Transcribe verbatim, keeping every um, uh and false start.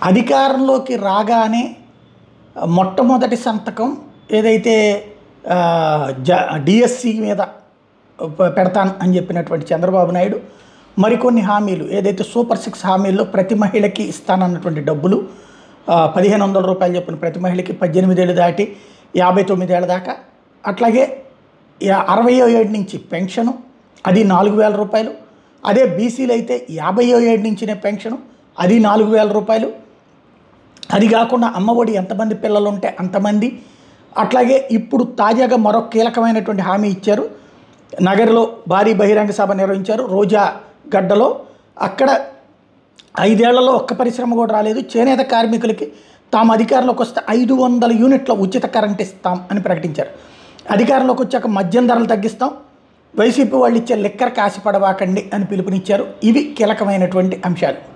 అధికారంలోకి రాగానే మొట్టమొదటి సంతకం ఏదైతే జ డిఎస్సి మీద పెడతాను అని చెప్పినటువంటి చంద్రబాబు నాయుడు మరికొన్ని హామీలు ఏదైతే సూపర్ సిక్స్ హామీల్లో ప్రతి మహిళకి ఇస్తానన్నటువంటి డబ్బులు పదిహేను వందల రూపాయలు చెప్పిన ప్రతి మహిళకి పద్దెనిమిదేళ్ళు దాటి యాభై తొమ్మిదేళ్ళ దాకా, అట్లాగే అరవయో ఏడు నుంచి పెన్షను అది నాలుగు వేల రూపాయలు, అదే బీసీలు అయితే యాభైయో ఏడు నుంచినే పెన్షను అది నాలుగు వేల రూపాయలు, అది కాకుండా అమ్మఒడి ఎంతమంది పిల్లలు ఉంటే అంతమంది. అట్లాగే ఇప్పుడు తాజాగా మరొక కీలకమైనటువంటి హామీ ఇచ్చారు. నగర్లో భారీ బహిరంగ సభ నిర్వహించారు రోజా గడ్డలో. అక్కడ ఐదేళ్లలో ఒక్క పరిశ్రమ కూడా రాలేదు. చేనేత కార్మికులకి తాము అధికారంలోకి వస్తే ఐదు వందల యూనిట్ల ఉచిత కరెంట్ ఇస్తాం అని ప్రకటించారు. అధికారంలోకి వచ్చాక మద్యం ధరలు తగ్గిస్తాం, వైసీపీ వాళ్ళు ఇచ్చే లిక్కర్ కాసిపడవాకండి అని పిలుపునిచ్చారు. ఇవి కీలకమైనటువంటి అంశాలు.